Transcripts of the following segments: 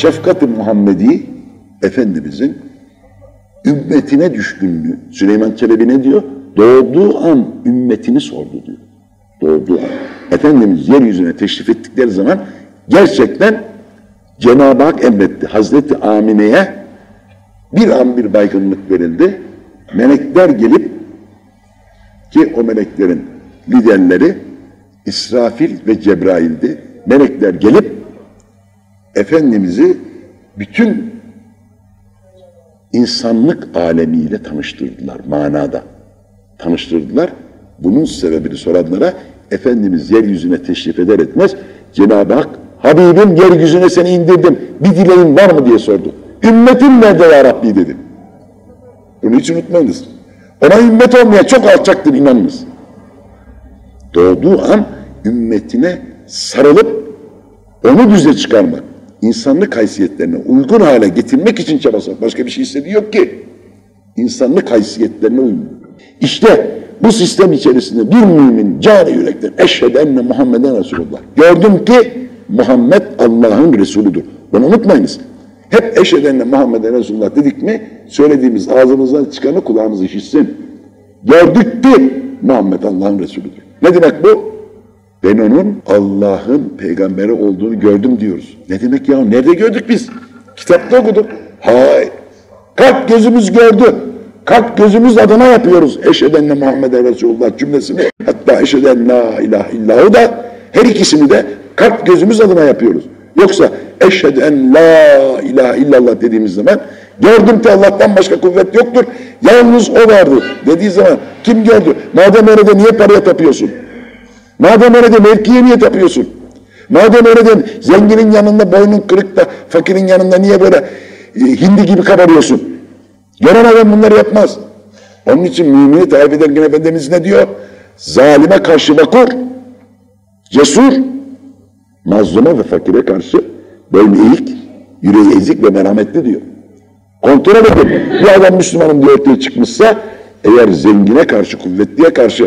şefkat-i Muhammedi Efendimizin ümmetine düşkünlüğü. Süleyman Çelebi ne diyor? Doğduğu an ümmetini sordu diyor. Doğduğu an. Efendimiz yeryüzüne teşrif ettikleri zaman gerçekten Cenab-ı Hak emretti. Hazreti Amine'ye bir an bir baygınlık verildi. Melekler gelip, ki o meleklerin liderleri İsrafil ve Cebrail'di. Melekler gelip Efendimiz'i bütün insanlık alemiyle tanıştırdılar manada. Tanıştırdılar. Bunun sebebini soranlara Efendimiz yeryüzüne teşrif eder etmez Cenab-ı Hak, Habibim yeryüzüne seni indirdim, bir dileğin var mı diye sordu. Ümmetin nerede ya Rabbi dedi. Bunu hiç unutmayınız. Ona ümmet olmaya çok alçaktır, inanınız. Doğduğu an ümmetine sarılıp onu düze çıkarmak, insanlık haysiyetlerine uygun hale getirmek için çabası. Başka bir şey istediği yok ki. İnsanlık haysiyetlerine uygun. İşte bu sistem içerisinde bir mümin canı yürekten eşhedü enne Muhammeden Resulullah. Gördüm ki Muhammed Allah'ın Resulüdür. Bunu unutmayınız. Hep eşhedü enne Muhammeden Resulullah dedik mi söylediğimiz ağzımızdan çıkanı kulağımız işitsin. Gördük ki Muhammed Allah'ın Resulüdür. Ne demek bu? Ben onun Allah'ın peygamberi olduğunu gördüm diyoruz. Ne demek ya? Nerede gördük biz? Kitapta okuduk. Hayır. Kalp gözümüz gördü. Kalp gözümüz adına yapıyoruz. Eşhedü enne Muhammeden Resulullah cümlesini. Hatta eşhedü en la ilahe illahu da her ikisini de kalp gözümüz adına yapıyoruz. Yoksa eşhedü en la ilahe illallah dediğimiz zaman gördüm ki Allah'tan başka kuvvet yoktur. Yalnız o vardı dediği zaman kim gördü? Madem öyle niye paraya tapıyorsun? Madem öyle mevkiye niye tapıyorsun? Madem öyle zenginin yanında boynun kırık da fakirin yanında niye böyle hindi gibi kabarıyorsun? Gören adam bunları yapmaz. Onun için mümini tarif ederken Efendimiz ne diyor? Zalime karşı vakur, cesur, mazluma ve fakire karşı boynu eğik, yüreği ezik ve merhametli diyor. Kontrol edin. Bir adam Müslümanım diye ortaya çıkmışsa eğer zengine karşı, kuvvetliye karşı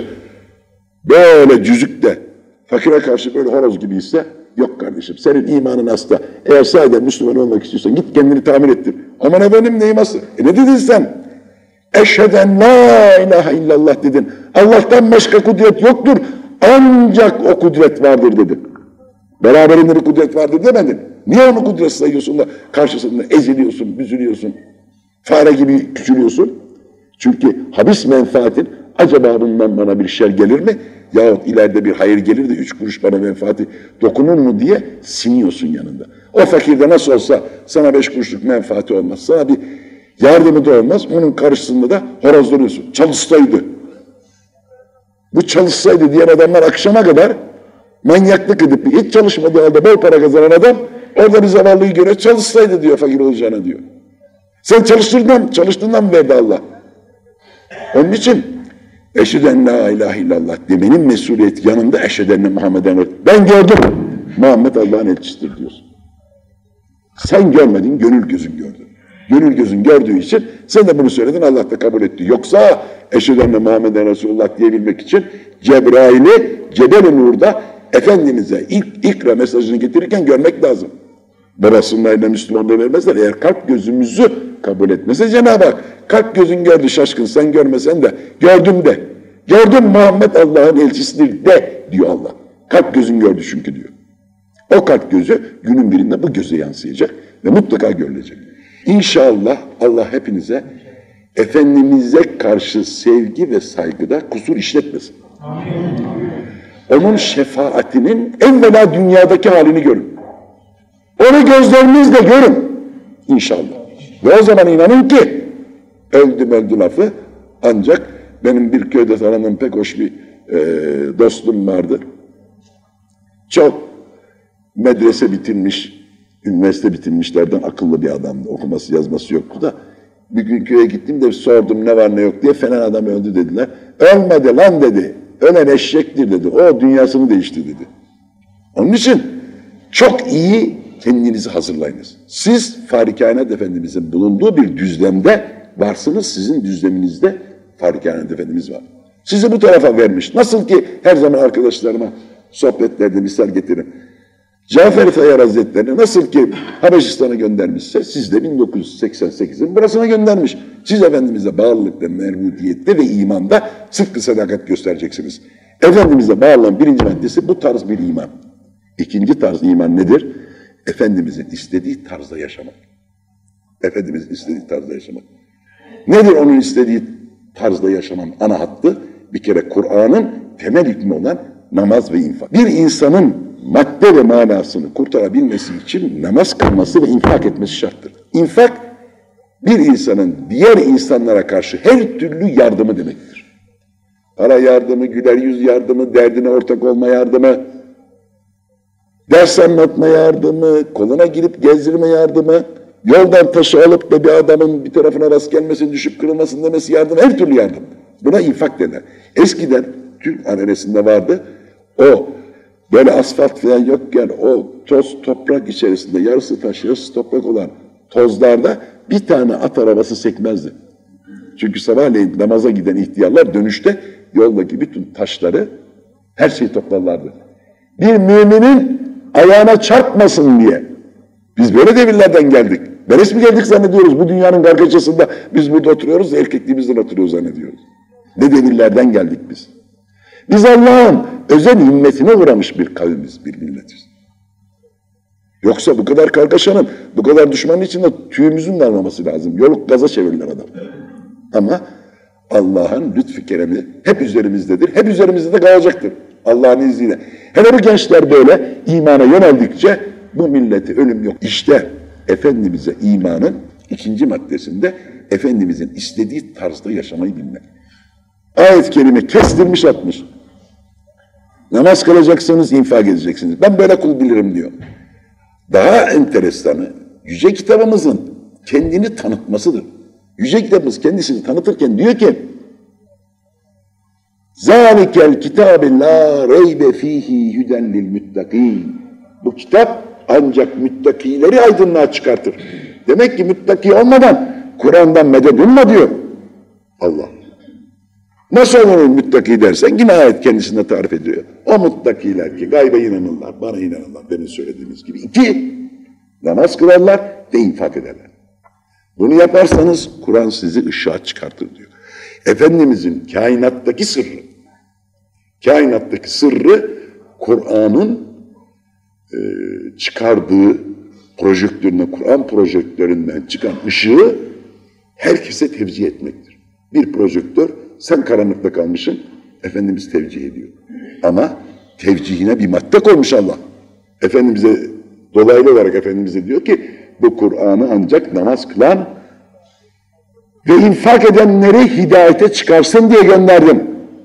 böyle cüzükte, fakire karşı böyle horoz gibi ise yok kardeşim senin imanın hasta. Eğer sadece Müslüman olmak istiyorsan git kendini tamir ettir. Aman efendim neyin hasta? Ne dedin sen? Eşheden la ilahe illallah dedin. Allah'tan başka kudret yoktur. Ancak o kudret vardır dedin. Beraberinde bir kudret vardır demedin. Niye onu kudret sayıyorsun da karşısında eziliyorsun, büzülüyorsun, fare gibi küçülüyorsun? Çünkü habis menfaatin acaba bundan bana bir şer gelir mi? Yahut ileride bir hayır gelir de 3 kuruş bana menfaati dokunur mu diye siniyorsun yanında. O fakirde nasıl olsa sana 5 kuruşluk menfaati olmaz. Sana bir yardımı da olmaz. Onun karşısında da horozlanıyorsun. Çalışsaydı. Bu çalışsaydı diyen adamlar akşama kadar manyaklık edip hiç çalışmadığı halde bol para kazanan adam orada bir zavallıyı göre çalışsaydı diyor fakir olacağına diyor. Sen çalıştığından mı verdi Allah? Onun için eşhedü en la ilahe illallah demenin mesuliyeti yanında eşhedü enne Muhammeden ben gördüm. Muhammed Allah'ın elçisidir diyorsun. Sen görmedin, gönül gözün gördü. Gönül gözün gördüğü için sen de bunu söyledin, Allah da kabul etti. Yoksa eşhedü enne Muhammeden Resulullah diyebilmek için Cebrail'i Cebel-i Nur'da Efendimiz'e ikra mesajını getirirken görmek lazım. Babasının ayrına Müslümanlığı vermezler. Eğer kalp gözümüzü kabul etmese Cenab-ı Hak kalp gözün gördü şaşkın sen görmesen de gördüm de. Gördüm Muhammed Allah'ın elçisidir de diyor Allah. Kalp gözün gördü çünkü diyor. O kalp gözü günün birinde bu göze yansıyacak ve mutlaka görülecek. İnşallah Allah hepinize Efendimiz'e karşı sevgi ve saygıda kusur işletmesin. Amin. Onun şefaatinin evvela dünyadaki halini görün. Onu gözlerinizle görün. İnşallah. Ve o zaman inanın ki öldü lafı ancak benim bir köyde tanıdığım pek hoş bir dostum vardı. Çok medrese bitirmiş, üniversite bitirmişlerden akıllı bir adamdı. Okuması yazması yoktu da. Bir gün köye gittim de sordum ne var ne yok diye falan adam öldü dediler. Ölmedi lan dedi. Ölen eşektir dedi. O dünyasını değişti dedi. Onun için çok iyi kendinizi hazırlayınız. Siz Fahri Kainat Efendimiz'in bulunduğu bir düzlemde varsınız. Sizin düzleminizde Fahri Kainat Efendimiz var. Sizi bu tarafa vermiş. Nasıl ki her zaman arkadaşlarıma sohbetlerde misal getiririm. Cafer Tayyar Hazretleri nasıl ki Habeşistan'a göndermişse siz de 1988'in burasına göndermiş. Siz Efendimiz'e bağlılıkta, merhudiyette ve imanda sıdkı sadakat göstereceksiniz. Efendimiz'e bağlanan birinci maddesi bu tarz bir iman. İkinci tarz iman nedir? Efendimiz'in istediği tarzda yaşamak. Efendimiz'in istediği tarzda yaşamak. Nedir onun istediği tarzda yaşamanın ana hattı? Bir kere Kur'an'ın temel hükmü olan namaz ve infak. Bir insanın madde ve manasını kurtarabilmesi için namaz kılması ve infak etmesi şarttır. İnfak, bir insanın diğer insanlara karşı her türlü yardımı demektir. Para yardımı, güler yüz yardımı, derdine ortak olma yardımı, ders anlatma yardımı, koluna girip gezdirme yardımı, yoldan taşı alıp da bir adamın bir tarafına rast gelmesin, düşüp kırılmasın demesi yardım, her türlü yardım. Buna infak denir. Eskiden Türk ananesinde vardı, o böyle asfalt falan yokken o toz toprak içerisinde yarısı taş yarısı toprak olan tozlarda bir tane at arabası sekmezdi. Çünkü sabahleyin namaza giden ihtiyarlar dönüşte yoldaki bütün taşları, her şeyi toplarlardı. Bir müminin ayağına çarpmasın diye. Biz böyle devirlerden geldik. Beres mi geldik zannediyoruz? Bu dünyanın kargaşasında biz burada oturuyoruz, erkekliğimizden oturuyoruz zannediyoruz. Ne devirlerden geldik biz. Biz Allah'ın özel himmetine uğramış bir kavimiz, bir milletiz. Yoksa bu kadar kargaşanın, bu kadar düşmanın içinde tüyümüzün de almaması lazım. Yoluk gaza çevirirler adam. Ama Allah'ın lütfü keremi hep üzerimizdedir. Hep üzerimizde de kalacaktır. Allah'ın izniyle. Hele bu gençler böyle imana yöneldikçe bu milleti ölüm yok. İşte Efendimiz'e imanın ikinci maddesinde Efendimiz'in istediği tarzda yaşamayı bilmek. Ayet-i kerime kestirmiş atmış. Namaz kılacaksınız, infak edeceksiniz. Ben böyle kul bilirim diyor. Daha enteresanı yüce kitabımızın kendini tanıtmasıdır. Yüce kitabımız kendisini tanıtırken diyor ki zâlikel kitâbe lâ reybe fîhî hüden lil müttakîn. Bu kitap ancak müttakileri aydınlığa çıkartır. Demek ki müttaki olmadan Kur'an'dan medet umma diyor Allah. Nasıl olur müttaki dersen yine ayet kendisine tarif ediyor. O muttakiler ki gaybe inanırlar, bana inanırlar benim söylediğimiz gibi. İki, namaz kılarlar ve infak ederler. Bunu yaparsanız Kur'an sizi ışığa çıkartır diyor. Efendimizin kainattaki sırrı Kur'an'ın çıkardığı projektörüne, Kur'an projektöründen çıkan ışığı herkese tevcih etmektir. Bir projektör, sen karanlıkta kalmışsın, Efendimiz tevcih ediyor. Ama tevcihine bir madde koymuş Allah. Efendimiz'e, dolaylı olarak Efendimiz'e diyor ki, bu Kur'an'ı ancak namaz kılan ve infak edenleri hidayete çıkarsın diye gönderdim.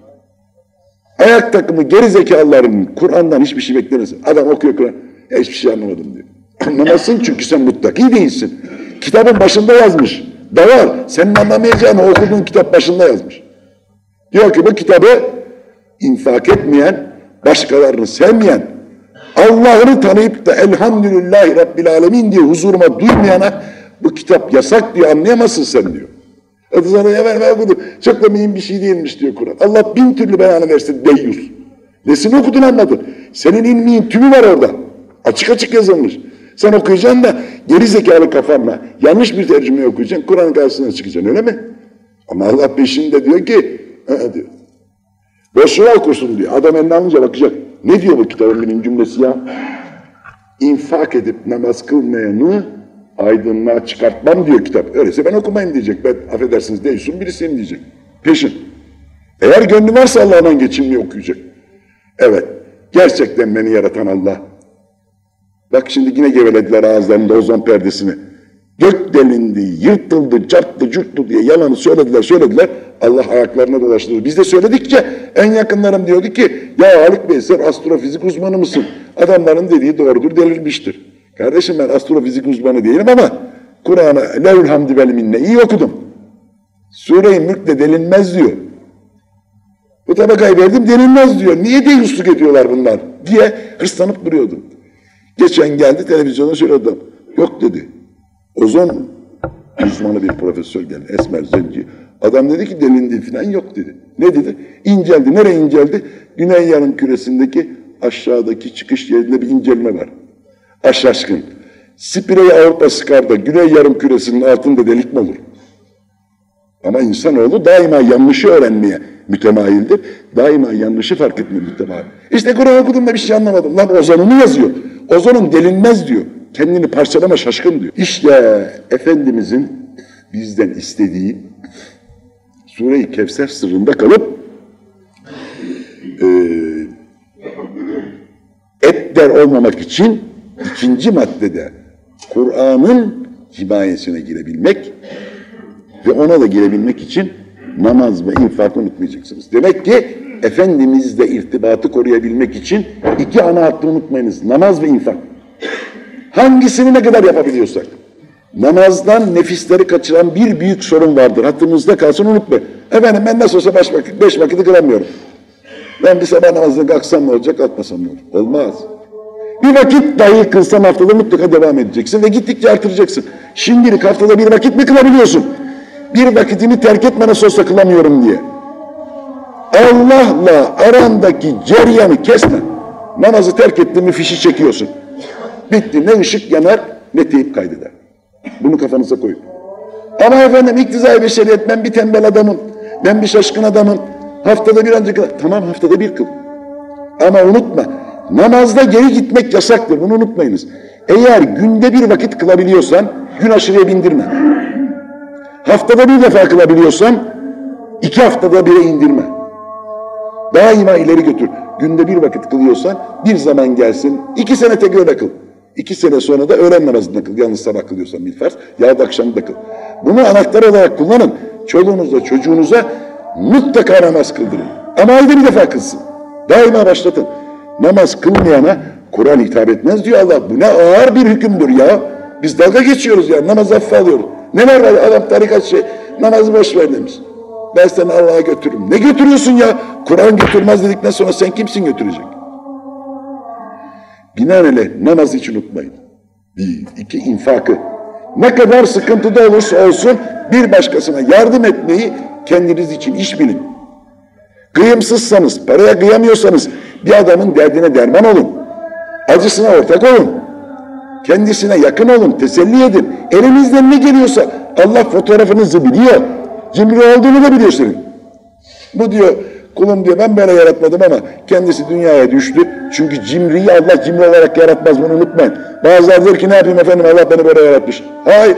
Ayak takımı gerizekalıların Kur'an'dan hiçbir şey beklemesin. Adam okuyor Kur'an, hiçbir şey anlamadım diyor. Anlamazsın çünkü sen muttaki değilsin. Kitabın başında yazmış. Da var, senin anlamayacağını okuduğun kitap başında yazmış. Diyor ki bu kitabı infak etmeyen, başkalarını sevmeyen, Allah'ını tanıyıp da elhamdülillahi Rabbil Alemin diye huzuruma duymayana bu kitap yasak diyor, anlayamazsın sen diyor. Adı sana ben okudum, çok da mühim bir şey değilmiş diyor Kur'an. Allah bin türlü beyanı versin deyyus. Nesini okudun anladın. Senin ilmin tümü var orada. Açık açık yazılmış. Sen okuyacaksın da geri zekalı kafanla yanlış bir tercüme okuyacaksın, Kur'an karşısına çıkacaksın öyle mi? Ama Allah peşinde diyor ki, diyor. Boşuna okursun diyor. Adam eline alınca bakacak. Ne diyor bu kitabın benim cümlesi ya? İnfak edip namaz kılmayanı aydınlığa çıkartmam diyor kitap. Öyleyse ben okumayayım diyecek. Ben affedersiniz değilsin birisiyim diyecek. Peşin. Eğer gönlü varsa Allah'dan geçinmeyi okuyacak. Evet. Gerçekten beni yaratan Allah. Bak şimdi yine gevelediler ağızlarında ozon perdesini. Gök delindi, yırtıldı, çarptı, cürttü diye yalanı söylediler. Allah ayaklarına dolaştırdı. Biz de söyledikçe en yakınlarım diyordu ki ya Haluk Bey sen astrofizik uzmanı mısın? Adamların dediği doğrudur, delirmiştir. Kardeşim ben astrofizik uzmanı değilim ama Kur'an'ı levül hamdi vel minne iyi okudum. Sure-i Mülk'te delinmez diyor. Bu tabakayı verdim denilmez diyor. Niye deyyusluk ediyorlar bunlar diye hırslanıp duruyordum. Geçen geldi televizyona söyledi. Yok dedi. Ozon uzmanı bir profesör geldi. Esmer Zenci. Adam dedi ki delindi falan yok dedi. Ne dedi? İnceldi. Nereye inceldi? Güney yarım küresindeki aşağıdaki çıkış yerinde bir incelme var. Aşk aşkın. Spreyi Avrupa sıkar da Güney Yarımküresi'nin altında delik mi olur? Ama insanoğlu daima yanlışı öğrenmeye mütemayildir. Daima yanlışı fark etmeye mütemayil. İşte Kur'an okudum da bir şey anlamadım. Lan ozanını yazıyor. Ozanın delinmez diyor. Kendini parçalama şaşkın diyor. İşte Efendimizin bizden istediği Sure-i Kevser sırrında kalıp eder olmamak için ikinci maddede Kur'an'ın himayesine girebilmek ve ona da girebilmek için namaz ve infakı unutmayacaksınız. Demek ki Efendimizle irtibatı koruyabilmek için iki ana hattı unutmayınız. Namaz ve infak. Hangisini ne kadar yapabiliyorsak. Namazdan nefisleri kaçıran bir büyük sorun vardır. Hattımızda kalsın, unutmayın. Efendim ben nasıl olsa beş vakiti kılamıyorum. Ben bir sabah namazına kalksam ne olacak, kalkmasam ne olacak? Olmaz. Bir vakit dahi kılsan haftada mutlaka devam edeceksin ve gittikçe artıracaksın. Şimdilik haftada bir vakit mi kılabiliyorsun? Bir vakitini terk etme nasıl olsa kılamıyorum diye. Allah'la arandaki ceryanı kesme. Namazı terk ettin mi fişi çekiyorsun. Bitti. Ne ışık yanar ne teyip kaydeder. Bunu kafanıza koyun. Ama efendim iktizai beşeriyet, ben bir tembel adamım. Ben bir şaşkın adamım. Haftada bir ancak kıl. Tamam, haftada bir kıl. Ama unutma. Namazda geri gitmek yasaktır. Bunu unutmayınız. Eğer günde bir vakit kılabiliyorsan gün aşırıya bindirme. Haftada bir defa kılabiliyorsan 2 haftada bire indirme. Daima ileri götür. Günde bir vakit kılıyorsan bir zaman gelsin 2 sene tek öyle kıl. 2 sene sonra da öğlen namazında kıl. Yalnız sabah kılıyorsan bir farz, ya da akşam da kıl. Bunu anahtar olarak kullanın. Çoluğunuza, çocuğunuza mutlaka namaz kıldırın. Ama ayda bir defa kılsın. Daima başlatın. Namaz kılmayana Kur'an hitap etmez diyor Allah. Bu ne ağır bir hükümdür ya. Biz dalga geçiyoruz ya. Namazı hafife alıyoruz. Ne var adam tarikat namazı boş ver demiş. Ben seni Allah'a götürürüm. Ne götürüyorsun ya? Kur'an götürmez dedikten sonra sen kimsin götürecek? Binaenaleyh namazı hiç unutmayın. 1, 2 infakı. Ne kadar sıkıntıda olursa olsun bir başkasına yardım etmeyi kendiniz için iş bilin. Kıyımsızsanız, paraya kıyamıyorsanız bir adamın derdine derman olun. Acısına ortak olun. Kendisine yakın olun, teselli edin. Elinizden ne geliyorsa Allah fotoğrafınızı biliyor. Cimri olduğunu da biliyor senin. Bu diyor, kulum diyor, ben böyle yaratmadım ama kendisi dünyaya düştü. Çünkü cimriyi Allah cimri olarak yaratmaz, bunu unutmayın. Bazıları der ki ne yapayım efendim, Allah beni böyle yaratmış. Hayır.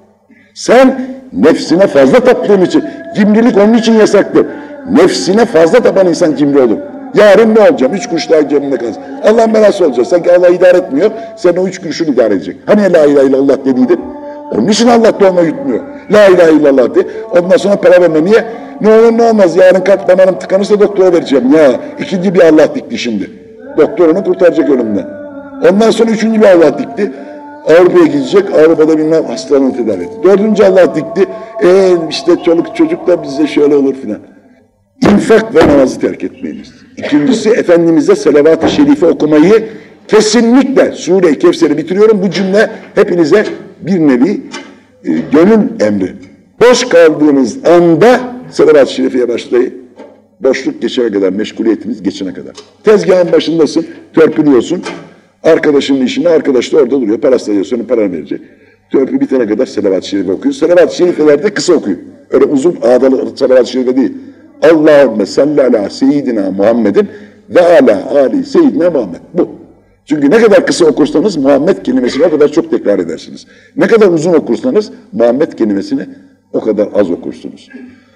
Sen nefsine fazla taptığın için, cimrilik onun için yasaktır. Nefsine fazla tapan insan cimri olur. Yarın ne olacağım? 3 kuruş daha cebimde kalsın. Allah'ın belası olacak. Sanki Allah idare etmiyor. Sen o 3 kuruşunu idare edecek. Hani la ilahe illallah dediydin? Onun için Allah da onu yutmuyor. La ilahe illallah de. Ondan sonra para verme. Niye? Ne olur ne olmaz. Yarın kalp damarım tıkanırsa doktora vereceğim. Ya ikinci bir Allah dikti şimdi. Doktor onu kurtaracak ölümden. Ondan sonra 3. bir Allah dikti. Avrupa'ya gidecek. Avrupa'da bilmem hastalığını tedavi etti. 4. Allah dikti. İşte çoluk çocuk da bize şöyle olur filan. İnfak ve namazı terk etmeyiniz. İkincisi, Efendimiz'e salavat-ı şerife okumayı kesinlikle, Sure-i Kevser'i bitiriyorum. Bu cümle hepinize bir nevi gönül emri. Boş kaldığınız anda salavat-ı şerifeye başlayın. Boşluk geçene kadar, meşguliyetiniz geçene kadar. Tezgahın başındasın, törpülüyorsun. Arkadaşının işine, arkadaş da orada duruyor. Parası da sonra para verecek. Törpü bitene kadar salavat-ı şerife okuyun. Salavat-ı şerifelerde kısa okuyun. Öyle uzun ağdalı salavat-ı şerife değil. Allahümme salli ala seyyidina Muhammedin ve ala ali seyyidina Muhammed. Bu. Çünkü ne kadar kısa okursanız Muhammed kelimesini o kadar çok tekrar edersiniz. Ne kadar uzun okursanız Muhammed kelimesini o kadar az okursunuz.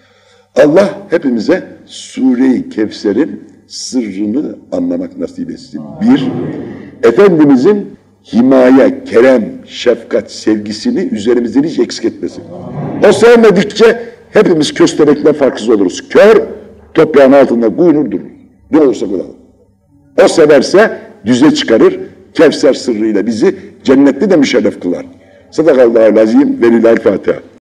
Allah hepimize Sure-i Kevser'in sırrını anlamak nasip etsin. 1. Efendimizin himaye, kerem, şefkat, sevgisini üzerimizden hiç eksik etmesin. O sevmedikçe hepimiz köstebekten farksız oluruz. Kör, toprağın altında kuyunur durur. Ne olursa olalım. O severse düze çıkarır, Kevser sırrıyla bizi cennette de müşerref kılar. Sadakallahul azim ve lillahil Fatiha.